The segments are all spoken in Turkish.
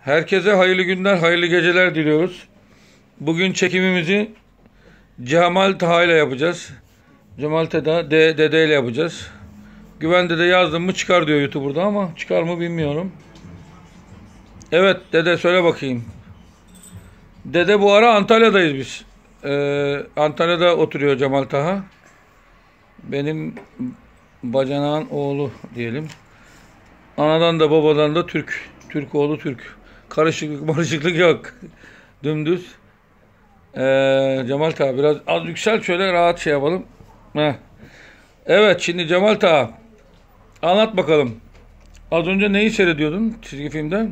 Herkese hayırlı günler, hayırlı geceler diliyoruz. Bugün çekimimizi Cemal Taha ile yapacağız. Cemal Taha dede ile yapacağız. Güven dede yazdım mı çıkar diyor YouTube'da ama çıkar mı bilmiyorum. Evet dede söyle bakayım. Dede bu ara Antalya'dayız biz. Antalya'da oturuyor Cemal Taha. Benim bacanağın oğlu diyelim. Anadan da babadan da Türk. Türk oğlu Türk. Karışıklık yok. Dümdüz. Cemal Taha biraz az yüksel şöyle rahat şey yapalım. Heh. Evet şimdi Cemal Taha anlat bakalım. Az önce neyi seyrediyordun çizgi filmden?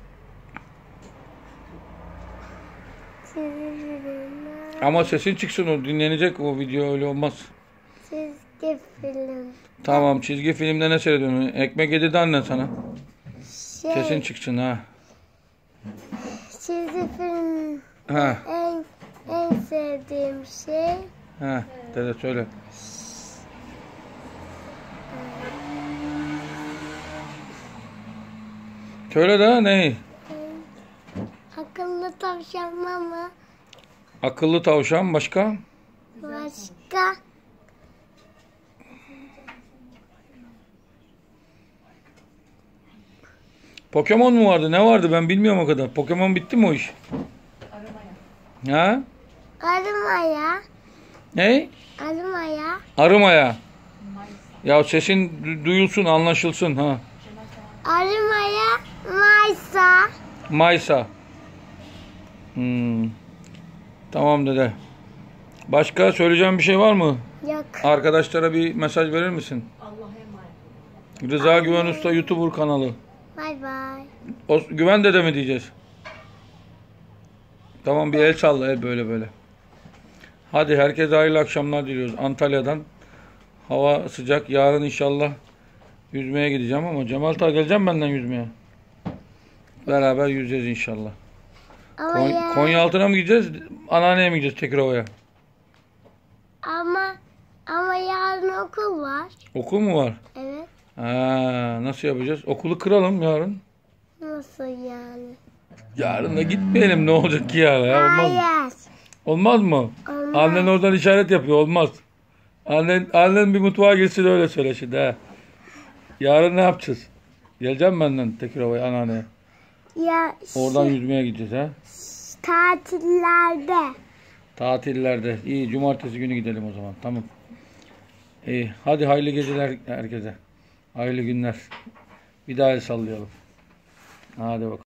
Ama sesin çıksın, o dinlenecek, o video öyle olmaz. Çizgi film. Tamam, çizgi filmde ne seyrediyorsun? Ekmek yedirdi annen sana. Sesin çıksın ha. Çizgi film. Ha. En sevdiğim şey. Ha, dede söyle. Söyle de neyi? Akıllı tavşan mama. Akıllı tavşan başka? Başka. Pokemon mu vardı? Ne vardı? Ben bilmiyorum o kadar. Pokemon bitti mi o iş? Ha? Arımaya. Ne? Arımaya. Arımaya. Ya sesin duyulsun, anlaşılsın ha. Arımaya. Maysa. Maysa. Tamam dede. Başka söyleyeceğim bir şey var mı? Yok. Arkadaşlara bir mesaj verir misin? Rıza Güven Usta YouTuber kanalı. Bay bay. O, Güven dede mi diyeceğiz? Tamam bir el salla, el böyle böyle. Hadi herkese hayırlı akşamlar diliyoruz Antalya'dan. Hava sıcak. Yarın inşallah yüzmeye gideceğim ama Cemal Taha geleceğim benden yüzmeye. Beraber yüzeceğiz inşallah. Konyaaltı'na mı gideceğiz? Anneanneye mi gideceğiz Tekirova'ya? Ama yarın okul var. Okul mu var? Evet. Ha, nasıl yapacağız? Okulu kıralım yarın. Nasıl yani? Yarın da gitmeyelim, ne olacak ki ya? Olmaz mı? Hayır. Olmaz mı? Olmaz. Annen oradan işaret yapıyor. Olmaz. Annen bir mutfağa gitsin öyle söyle şimdi ha. Yarın ne yapacağız? Geleceğim benden Tekirova'ya anneanneye. Ya Oradan yüzmeye gideceğiz ha. tatillerde. Tatillerde. İyi, cumartesi günü gidelim o zaman. Tamam. İyi. Hadi hayırlı geceler herkese. Hayırlı günler. Bir daha el sallayalım. Hadi bakalım.